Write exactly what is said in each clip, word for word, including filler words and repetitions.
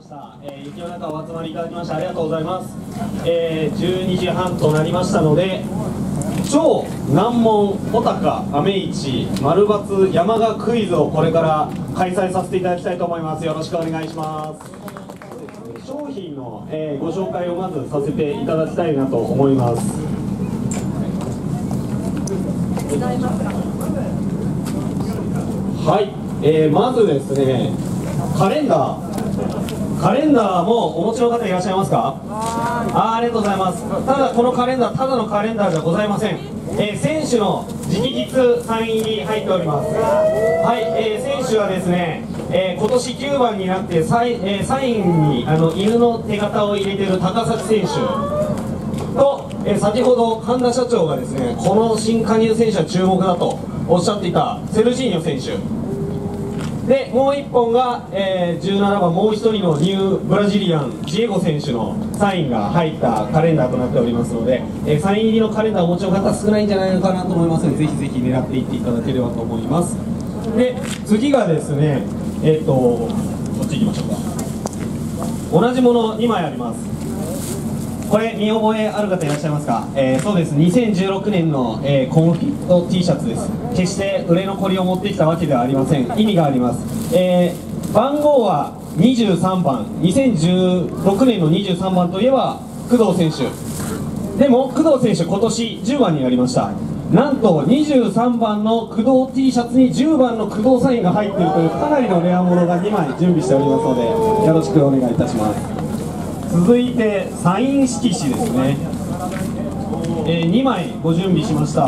ました、えー、雪の中お集まりいただきましてありがとうございます、えー、じゅうにじはんとなりましたので、超難問おたか雨市丸×山賀クイズをこれから開催させていただきたいと思います。よろしくお願いします。商品の、えー、ご紹介をまずさせていただきたいなと思います。はい、えー、まずですね、カレンダーカレンダーもお持ちの方いらっしゃいますか？あ, ありがとうございます。ただこのカレンダーただのカレンダーじゃございません。えー、選手の直筆サインに入っております。はい、えー、選手はですね、えー、今年きゅうばんになってサイ、えー、サインにあの犬の手形を入れている高崎選手と、えー、先ほど神田社長がですね、この新加入選手は注目だとおっしゃっていたセルジーニョ選手で、もういっぽんが、えー、じゅうななばん、もうひとりのニューブラジリアンジエゴ選手のサインが入ったカレンダーとなっておりますので、えー、サイン入りのカレンダーをお持ちの方少ないんじゃないのかなと思いますので、ぜひぜひ狙っていっていただければと思います。で、次がですね、えっとこっち行きましょうか。同じものにまいあります。これ見覚えある方いらっしゃいますか？えー、そうです、にせんじゅうろくねんの、えー、コンフィット T シャツです。決して売れ残りを持ってきたわけではありません。意味があります。えー、番号はにじゅうさんばん、にせんじゅうろくねんのにじゅうさんばんといえば工藤選手でも、工藤選手今年じゅうばんになりました。なんとにじゅうさんばんの工藤 T シャツにじゅうばんの工藤サインが入っているというかなりのレアものがにまい準備しておりますので、よろしくお願いいたします。続いてサイン色紙ですね、えー、にまいご準備しました。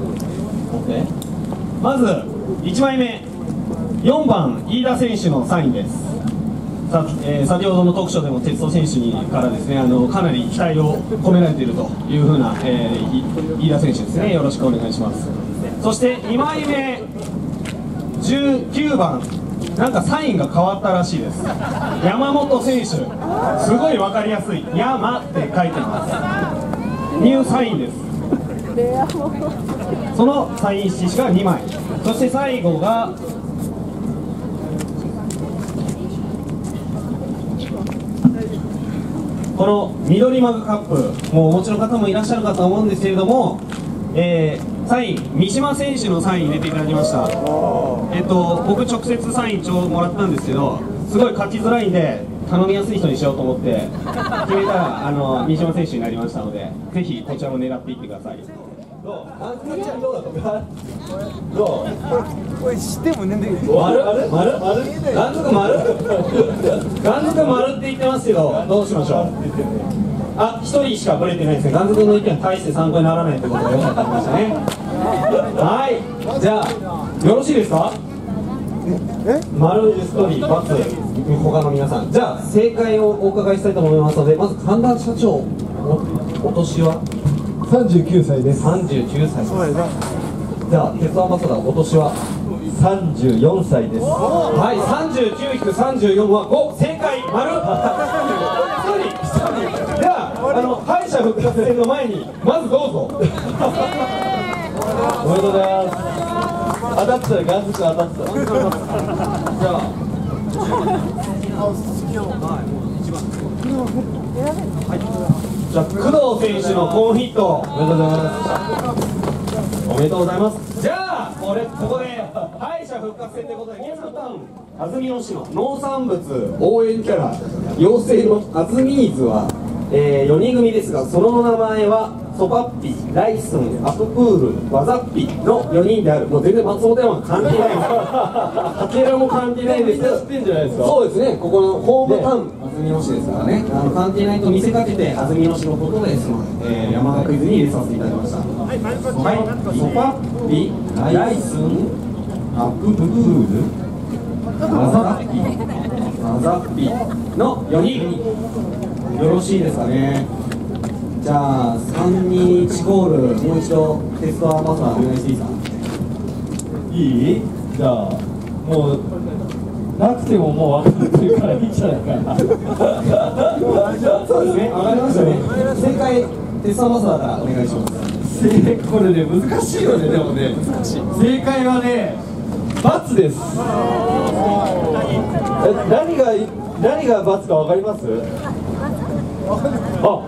まずいちまいめ、よんばん飯田選手のサインです。さ、えー、先ほどの特賞でも鉄道選手にからですね、あのかなり期待を込められているというふうな、えー、飯田選手ですね。よろしくお願いします。そしてにまいめ、じゅうきゅうばん、なんかサインが変わったらしいです。山本選手、すごい分かりやすい「山」って書いてます。ニューサインです。そのサイン色紙がにまい。そして最後がこの緑マグカップ、もうお持ちの方もいらっしゃるかと思うんですけれども、えー、サイン三島選手のサイン入れていただきました。えっと僕直接サインちょうどもらったんですけど、すごい書きづらいんで頼みやすい人にしようと思って決めたらあの三島選手になりましたので、ぜひこちらも狙っていってください。どう？あんちゃんどうだったか？どう？これ知ってもねんで丸丸丸丸ガンズク丸ガンズク丸って言ってますけど、どうしましょう？あ、一人しかブレてないですね。ガンズ君の意見は大して参考にならないってことがよく分かりましたね。はい、じゃあよろしいですか？丸一人、×他の皆さん。じゃあ正解をお伺いしたいと思いますので、まず神田社長、お年はさんじゅうきゅうさいです。 さんじゅうきゅうさいです。じゃあ鉄道アンバサダー、お年はさんじゅうよんさいです。 はい、さんじゅうきゅう引くさんじゅうよんはご、正解、丸。では、あの敗者復活戦の前にまずどうぞ。おめでとうございます。 当たってたらガンズク当たってた。じゃあじゃあ工藤選手のコンヒット、おめでとうございます。おめでとうございます。じゃあこれここで敗者復活戦ということで、ゲストタウン安曇野市の農産物応援キャラ妖精のアズミーズは、えー、よにん組ですが、その名前はソパッピ、ライスン、アププール、ワザッピのよにんである。もう全然松本山関係ないです。かけらも関係ないです。知ってんじゃないですか。そうですね、ここのホームタウン安曇野市ですからね、あの関係ないと見せかけて安曇野市のことでその、えー、山田クイズに入れさせていただきました。はい、ソパッピ、ライスン、アププール、ワザッピ、ワザッピのよにん、よろしいですかね。じゃあさんにいちゴール、もう一度鉄道アンバサダーお願いしていいですか？ いい？じゃあもうなくてももう分かってるからいいんじゃないかな。 そうですね、分かりましたね。正解、鉄道アンバサダーからお願いします。 正これね、難しいよね。でもね、正解はね、×です。え、何が何が×か分かります？あ、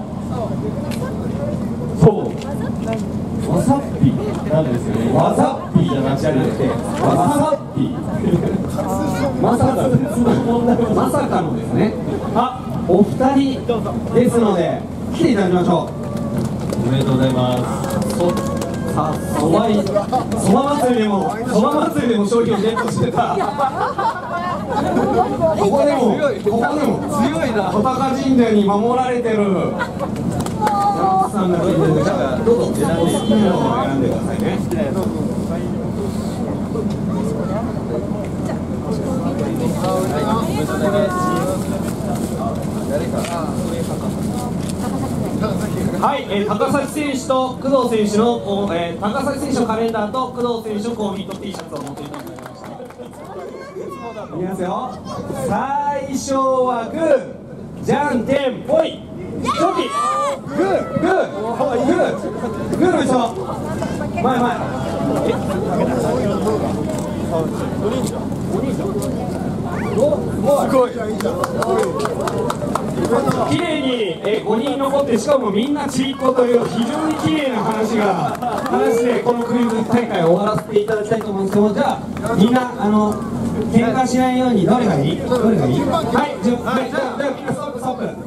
そうわさっぴなんですよね。わさっぴじゃなくてわさっぴまさかまさかのですね。あ、お二人ですので来ていただきましょう。 おめでとうございます。 そさそばいそば祭りでもそば祭りでも商品をゲットしてたここでもここでも強いな。小高神社に守られてるさんがついてるんで、どうぞ好きなのを選んでくださいね。はい、えー、高崎選手と工藤選手の、えー、高崎選手のカレンダーと工藤選手のコーヒーと T シャツを持っていただきました。いきますよ。最初はグー、じゃんけんぽい、チョキ、グー、グー、グー、グーの人、前前。すごい。綺麗に、えー、ごにん残って、しかもみんなちびっ子という非常に綺麗な話が話でこのクイズ大会を終わらせていただきたいと思うんですけど、じゃあみんなあの喧嘩しないようにどれがいい？どれがいい？はい、じゃあ、はい、じゃあ、じゃあみんなストップストップ。